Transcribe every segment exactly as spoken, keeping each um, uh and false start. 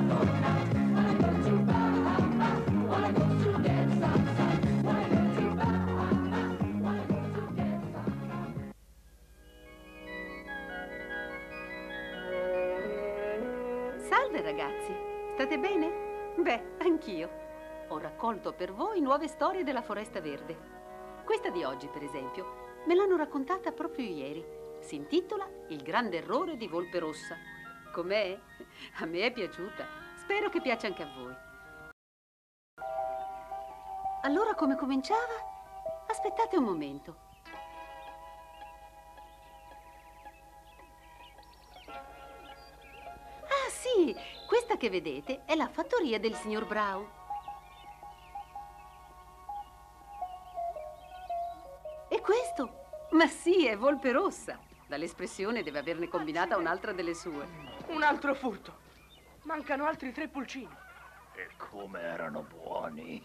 Salve ragazzi, state bene? Beh, anch'io. Ho raccolto per voi nuove storie della Foresta Verde. Questa di oggi, per esempio, me l'hanno raccontata proprio ieri. Si intitola Il grande errore di Volpe Rossa. Com'è? A me è piaciuta. Spero che piaccia anche a voi. Allora, come cominciava? Aspettate un momento. Ah, sì! Questa che vedete è la fattoria del signor Brown. E questo? Ma sì, è Volpe Rossa. Dall'espressione deve averne combinata un'altra delle sue. Un altro furto. Mancano altri tre pulcini. E come erano buoni.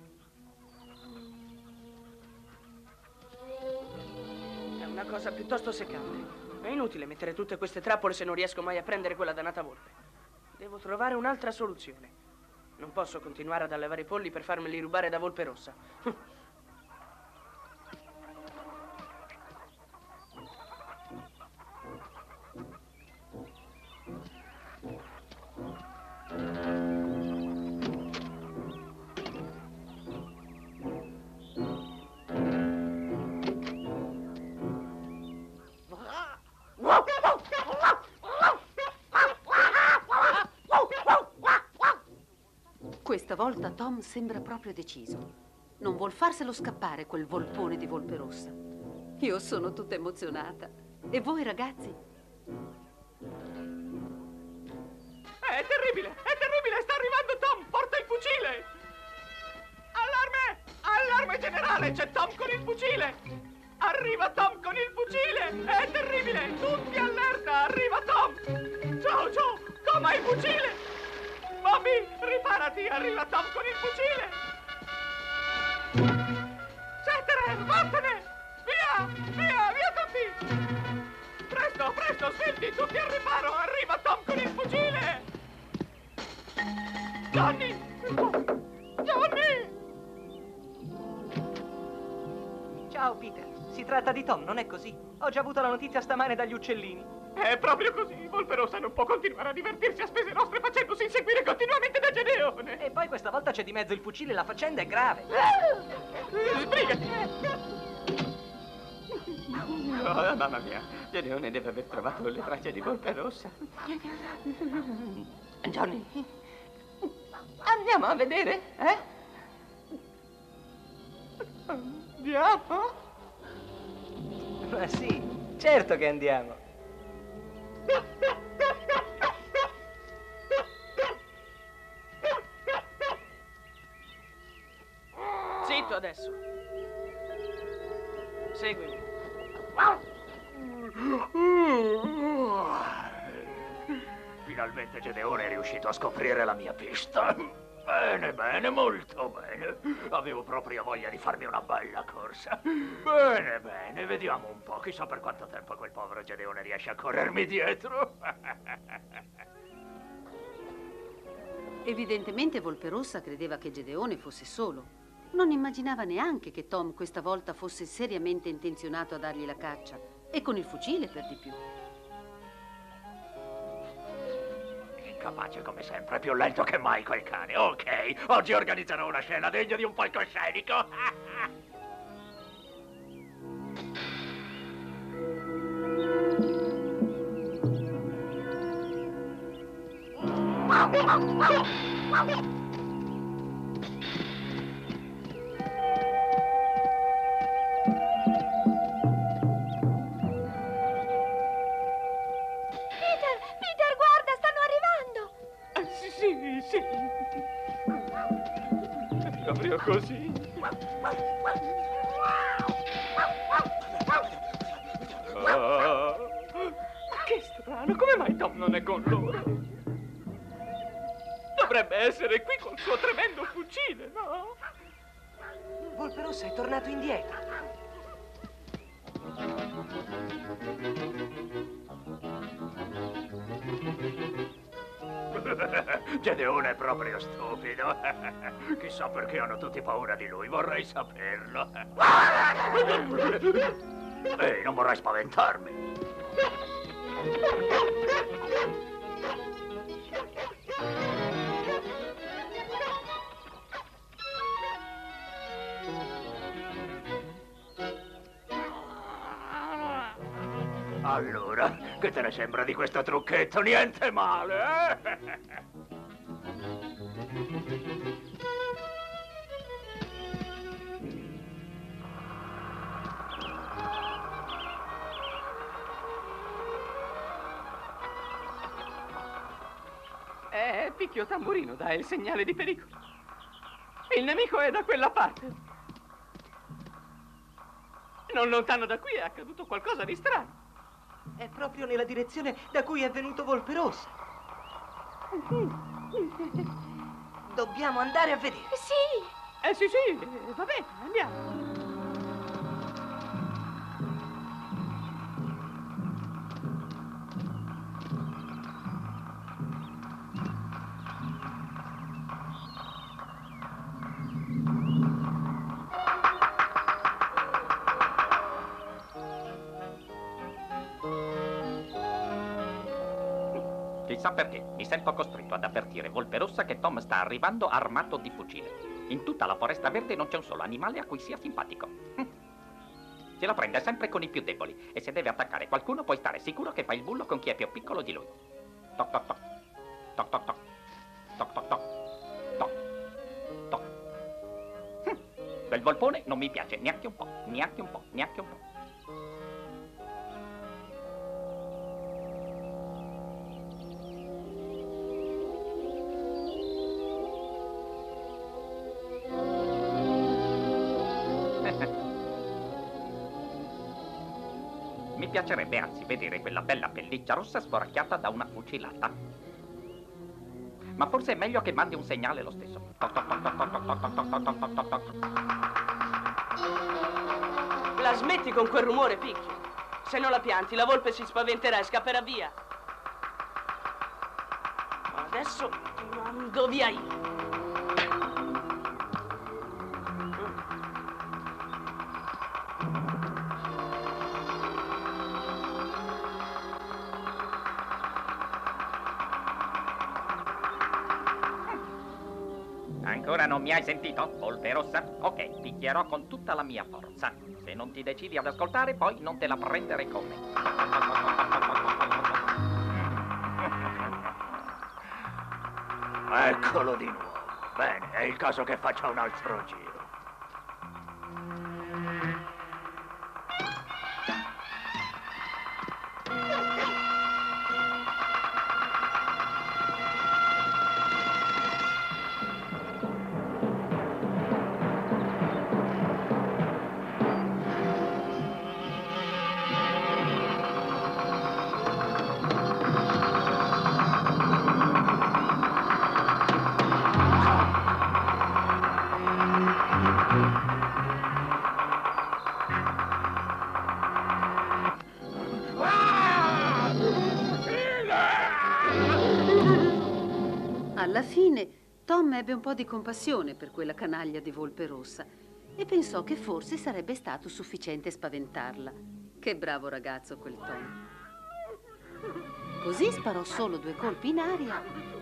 È una cosa piuttosto seccante. È inutile mettere tutte queste trappole se non riesco mai a prendere quella dannata volpe. Devo trovare un'altra soluzione. Non posso continuare ad allevare i polli per farmeli rubare da Volpe Rossa. Questa volta Tom sembra proprio deciso. Non vuol farselo scappare quel volpone di Volpe Rossa. Io sono tutta emozionata. E voi, ragazzi? È terribile, è terribile, sta arrivando Tom, porta il fucile! Allarme! Allarme generale, c'è Tom con il fucile! Arriva Tom con il fucile! È terribile, tutti allerta, arriva Tom! Ciao, ciao, Tom ha il fucile! Bobby, riparati, arriva Tom con il fucile! Cetere, vattene! Via, via, via tutti! Presto, presto, svelti, tutti al riparo, arriva Tom con il fucile! Johnny! Johnny! Ciao, Peter. Si tratta di Tom, non è così? Ho già avuto la notizia stamane dagli uccellini. È proprio così. Volpe Rossa non può continuare a divertirsi a spese nostre facendosi inseguire continuamente da Gedeone. E poi questa volta c'è di mezzo il fucile e la faccenda è grave. Sbrigati! Oh, mamma mia, Gedeone deve aver trovato le tracce di Volpe Rossa. Johnny, andiamo a vedere, eh? Andiamo? Ma sì, certo che andiamo. Zitto adesso. Seguimi. Finalmente Gedeone è riuscito a scoprire la mia pista. Bene, bene, molto bene. Avevo proprio voglia di farmi una bella corsa. Bene, bene, vediamo un po'. Chissà per quanto tempo quel povero Gedeone riesce a corrermi dietro. Evidentemente Volpe Rossa credeva che Gedeone fosse solo. Non immaginava neanche che Tom questa volta fosse seriamente intenzionato a dargli la caccia. E con il fucile per di più. Incapace come sempre, più lento che mai quel cane. Ok, oggi organizzerò una scena degna di un palcoscenico. Proprio così. Oh, che strano, come mai Tom non è con loro? Dovrebbe essere qui col suo tremendo fucile, no? Volpe Rossa è tornato indietro. Gedeone è proprio stupido. Chissà perché hanno tutti paura di lui, vorrei saperlo. Ehi, non vorrai spaventarmi. Allora, che te ne sembra di questo trucchetto? Niente male, eh? È picchio tamburino, dà il segnale di pericolo. Il nemico è da quella parte. Non lontano da qui è accaduto qualcosa di strano. È proprio nella direzione da cui è venuto Volperossa. Dobbiamo andare a vedere. Sì! Eh sì, sì, va bene, andiamo. Chissà perché, mi sento costretto ad avvertire Volperossa che Tom sta arrivando armato di fucile. In tutta la foresta verde non c'è un solo animale a cui sia simpatico. Se la prende sempre con i più deboli e se deve attaccare qualcuno puoi stare sicuro che fa il bullo con chi è più piccolo di lui. Toc toc toc. Toc toc toc. Toc toc toc. Toc. Toc. Hm. Quel volpone non mi piace neanche un po', neanche un po', neanche un po'. Mi piacerebbe anzi vedere quella bella pelliccia rossa sforacchiata da una fucilata. Ma forse è meglio che mandi un segnale lo stesso. Toc, toc, toc, toc, toc, toc, toc, toc, toc, toc, toc, toc. La smetti con quel rumore, Picchio. Se non la pianti, la volpe si spaventerà e scapperà via. Adesso mando via io. Ancora non mi hai sentito, Volperossa? Ok, picchierò con tutta la mia forza. Se non ti decidi ad ascoltare, poi non te la prenderei con me. Eccolo di nuovo. Bene, è il caso che faccia un altro giro. Alla fine Tom ebbe un po' di compassione per quella canaglia di Volperossa e pensò che forse sarebbe stato sufficiente spaventarla. Che bravo ragazzo quel Tom. Così sparò solo due colpi in aria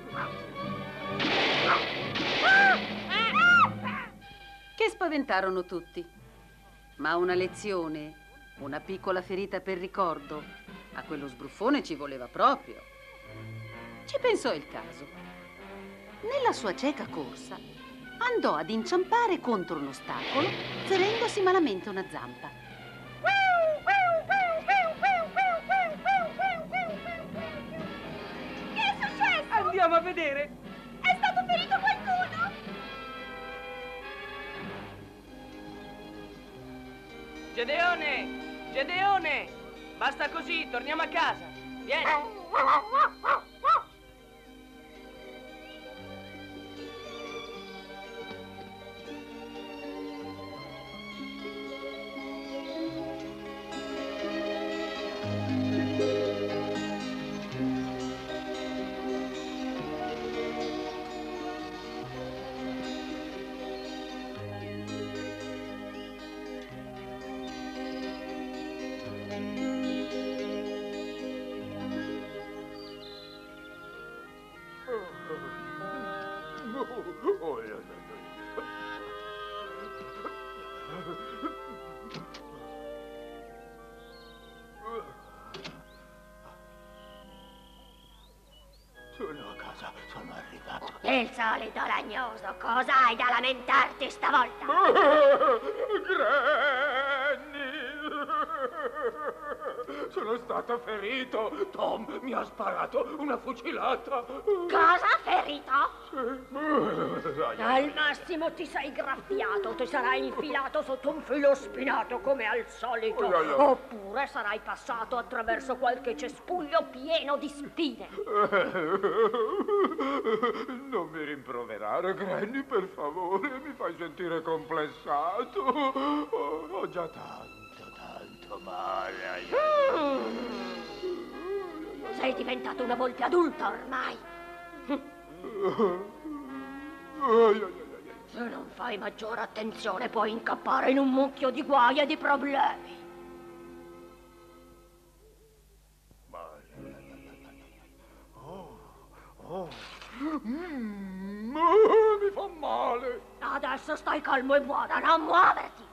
che spaventarono tutti. Ma una lezione, una piccola ferita per ricordo, a quello sbruffone ci voleva proprio. Ci pensò il caso. Nella sua cieca corsa andò ad inciampare contro un ostacolo, ferendosi malamente una zampa. Che è successo? Andiamo a vedere. È stato ferito qualcuno? Gedeone! Gedeone! Basta così, torniamo a casa. Vieni. Sono a casa, sono arrivato. Il solito lagnoso, cosa hai da lamentarti stavolta? Granny! Sono stato ferito. Tom mi ha sparato una fucilata. Cosa, ferito? Sì. Al massimo ti sei graffiato, ti sarai infilato sotto un filo spinato come al solito. Oh, no, no. Oppure sarai passato attraverso qualche cespuglio pieno di spine. Non mi rimproverare, Granny, per favore. Mi fai sentire complessato. Ho, ho già tanto, tanto male. Sei diventato una volpe adulta ormai. Se non fai maggiore attenzione puoi incappare in un mucchio di guai e di problemi. Oh, oh. Mm, mi fa male. Adesso stai calmo e buona, non muoverti.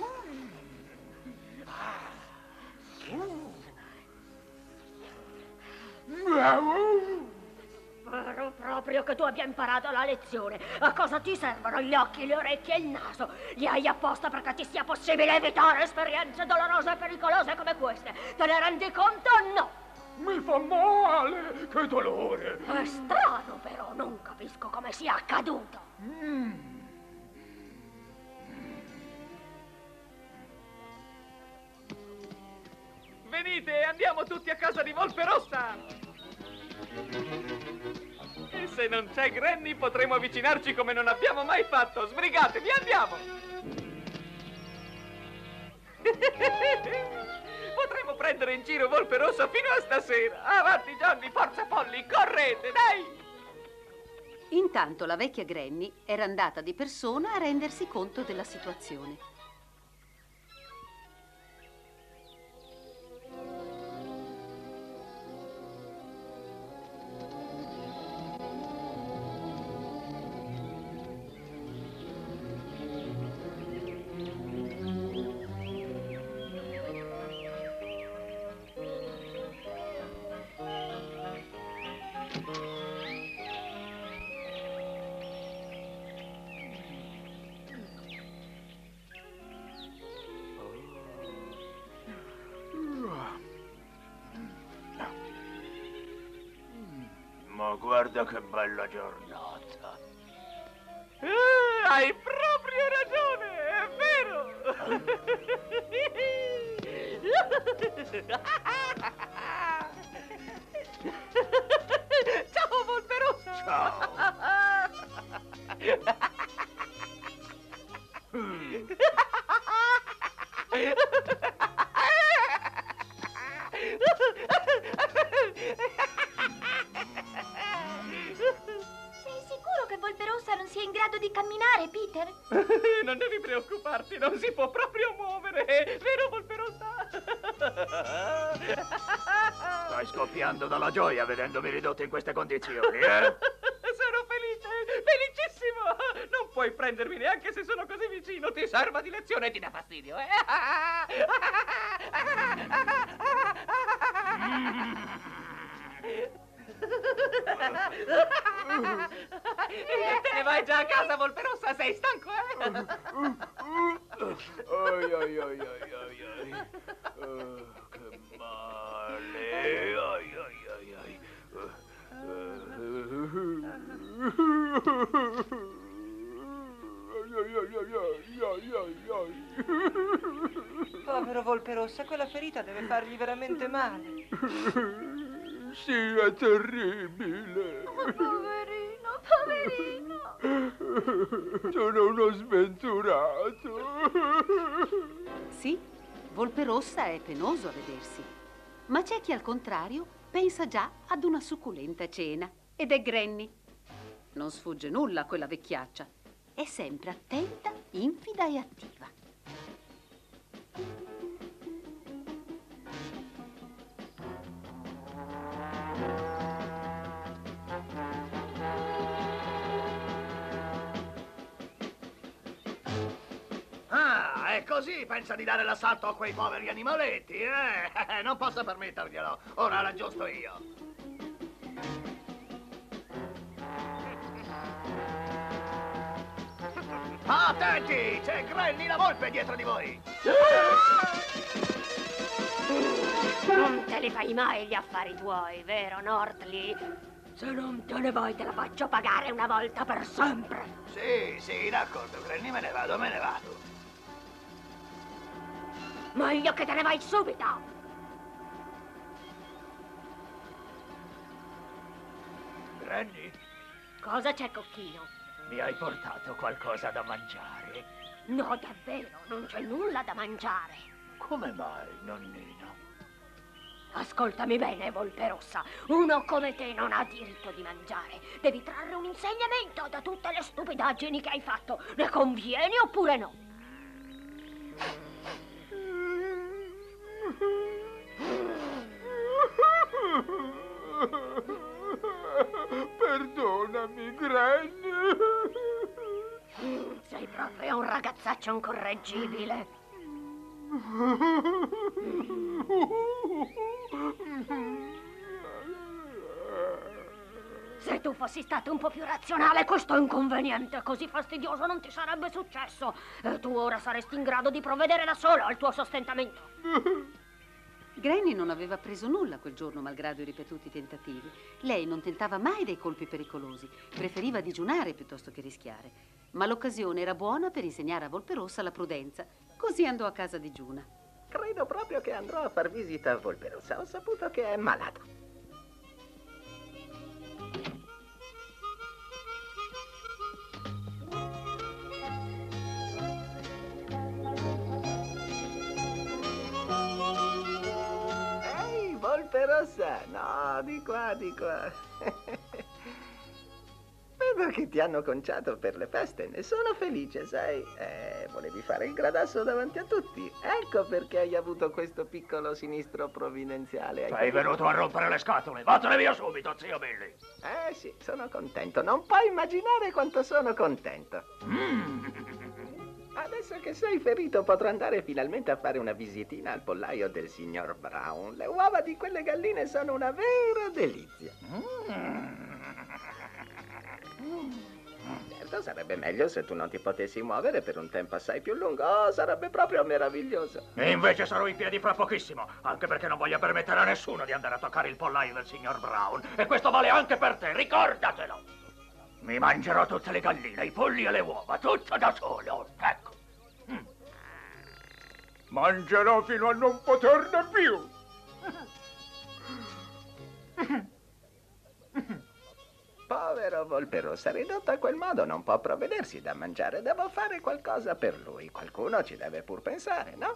Spero proprio che tu abbia imparato la lezione. A cosa ti servono gli occhi, le orecchie e il naso? Li hai apposta perché ti sia possibile evitare esperienze dolorose e pericolose come queste. Te ne rendi conto o no? Mi fa male, che dolore. È strano però, non capisco come sia accaduto. Mm. Venite, andiamo tutti a casa di Volpe Rossa! E se non c'è Granny potremo avvicinarci come non abbiamo mai fatto. Sbrigatevi, andiamo! Potremo prendere in giro Volpe Rossa fino a stasera. Avanti, Johnny, forza Polly, correte, dai! Intanto la vecchia Granny era andata di persona a rendersi conto della situazione. Ma guarda che bella giornata. Eh, hai proprio ragione, è vero! Ciao, Volpe Rossa! Ciao. Mm. Sei sicuro che Volpe Rossa non sia in grado di camminare, Peter? Non devi preoccuparti, non si può proprio muovere, vero Volpe Rossa? Stai scoppiando dalla gioia vedendomi ridotto in queste condizioni, eh? Sono felice, felicissimo! Non puoi prendermi neanche se sono così vicino, ti serva di lezione e ti dà fastidio, eh? Te ne vai già a casa, Volpe Rossa, sei stanco, eh? Ai ai ai ai ai ai. Uh, che male. Ai ai ai ai. Povero Volpe Rossa, quella ferita deve fargli veramente male. Sì, è terribile. Oh, poverino, poverino. Sono uno sventurato. Sì, Volpe Rossa è penoso a vedersi. Ma c'è chi al contrario pensa già ad una succulenta cena. Ed è Granny. Non sfugge nulla a quella vecchiaccia. È sempre attenta, infida e attiva. è così? Pensa di dare l'assalto a quei poveri animaletti, eh? Non posso permetterglielo. Ora l'aggiusto io. Attenti! C'è Granny la volpe dietro di voi! Non te li fai mai gli affari tuoi, vero, Nortley? Se non te ne vai te la faccio pagare una volta per sempre. Sì, sì, d'accordo, Granny, me ne vado, me ne vado. Meglio che te ne vai subito. Granny, Cosa c'è, cocchino? mi hai portato qualcosa da mangiare? No, davvero, non c'è nulla da mangiare. Come mai, nonnino? Ascoltami bene, volpe rossa. Uno come te non ha diritto di mangiare. Devi trarre un insegnamento da tutte le stupidaggini che hai fatto. Ne convieni oppure no? Perdonami, Granny. Sei proprio un ragazzaccio incorreggibile. Se tu fossi stato un po' più razionale, questo inconveniente così fastidioso non ti sarebbe successo. E tu ora saresti in grado di provvedere da solo al tuo sostentamento. Granny non aveva preso nulla quel giorno, malgrado i ripetuti tentativi. Lei non tentava mai dei colpi pericolosi, preferiva digiunare piuttosto che rischiare. Ma l'occasione era buona per insegnare a Volperossa la prudenza. Così andò a casa di Giuna. Credo proprio che andrò a far visita a Volperossa. Ho saputo che è malata. Ehi, Volperossa! No, di qua, di qua. Vedo che ti hanno conciato per le feste, ne sono felice, sai? Eh, volevi fare il gradasso davanti a tutti. Ecco perché hai avuto questo piccolo sinistro provvidenziale. Hai Sei capito? venuto a rompere le scatole. Vattene via subito, zio Billy. Eh sì, sono contento. Non puoi immaginare quanto sono contento. Mm. Adesso che sei ferito potrò andare finalmente a fare una visitina al pollaio del signor Brown. Le uova di quelle galline sono una vera delizia. Mm. Certo, sarebbe meglio se tu non ti potessi muovere per un tempo assai più lungo. Oh, sarebbe proprio meraviglioso. E invece sarò in piedi fra pochissimo, anche perché non voglio permettere a nessuno di andare a toccare il pollaio del signor Brown. E questo vale anche per te, ricordatelo. Mi mangerò tutte le galline, i polli e le uova, tutto da solo, ecco. Mm. Mangerò fino a non poterne più. Povero Volperossa, ridotto a quel modo non può provvedersi da mangiare. Devo fare qualcosa per lui. Qualcuno ci deve pur pensare, no?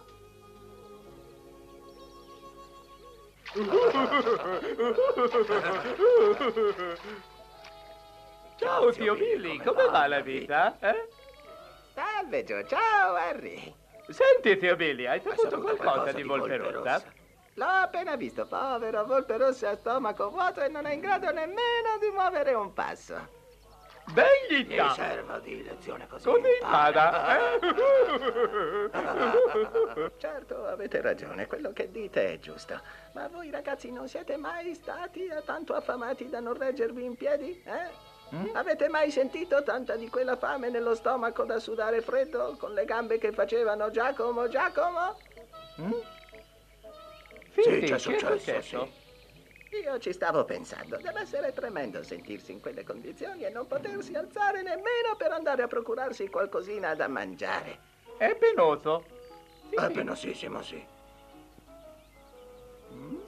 Ciao, zio Billy, come va la vita? Eh? Salve, Joe. Ciao, Harry. Senti, zio Billy, hai Hai saputo saputo qualcosa di Volperossa? L'ho appena visto, povero Volperossa a stomaco vuoto e non è in grado nemmeno di muovere un passo. Degli Mi da! serva di lezione così. Come impara, eh? Certo, avete ragione, quello che dite è giusto. Ma voi ragazzi non siete mai stati tanto affamati da non reggervi in piedi, eh? Mm? Avete mai sentito tanta di quella fame nello stomaco da sudare freddo, con le gambe che facevano Giacomo, Giacomo? Mm? Sì, Sì, c'è che è successo, successo? sì. Io ci stavo pensando, deve essere tremendo sentirsi in quelle condizioni e non potersi alzare nemmeno per andare a procurarsi qualcosina da mangiare. È penoso. Sì, È sì. penosissimo, sì. Mm?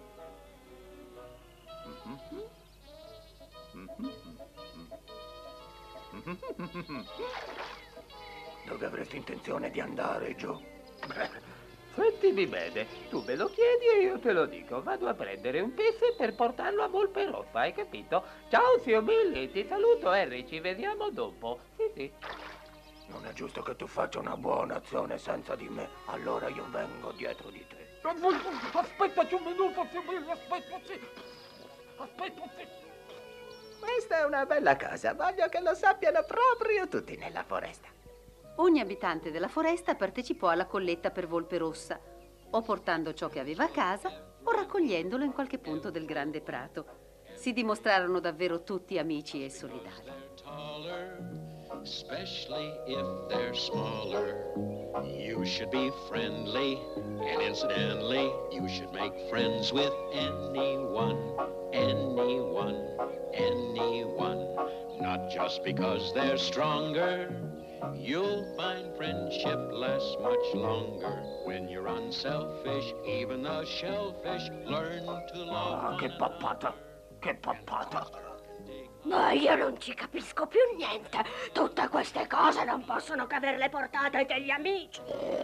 Dove avresti intenzione di andare, Joe? Sentimi bene, tu me lo chiedi e io te lo dico. Vado a prendere un pesce per portarlo a Volperossa, hai capito? Ciao, zio Billy, ti saluto, Harry, ci vediamo dopo. Sì, sì. Non è giusto che tu faccia una buona azione senza di me. Allora io vengo dietro di te. Aspettaci un minuto, zio Billy, aspettaci. Aspettaci. Questa è una bella cosa, voglio che lo sappiano proprio tutti nella foresta. Ogni abitante della foresta partecipò alla colletta per Volpe Rossa, o portando ciò che aveva a casa, o raccogliendolo in qualche punto del grande prato. Si dimostrarono davvero tutti amici e solidali. Especially if they're smaller, you should be friendly, and incidentally, you should make friends with anyone, anyone, anyone. Not just because they're stronger, you'll find friendship lasts much longer. When you're unselfish, even the shellfish learn to love. Ah, che pappata, che pappata. Ma io non ci capisco più niente. Tutte queste cose non possono che averle portate degli amici.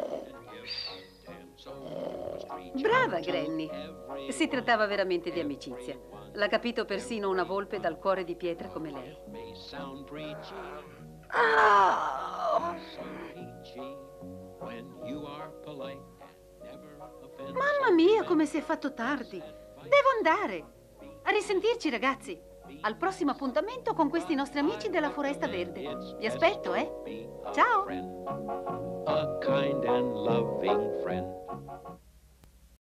Brava, Granny. Si trattava veramente di amicizia. L'ha capito persino una volpe dal cuore di pietra come lei. Oh. Mamma mia, come si è fatto tardi. Devo andare. A risentirci, ragazzi. Al prossimo appuntamento con questi nostri amici della Foresta Verde. Vi aspetto, eh? Ciao! A kind and loving friend.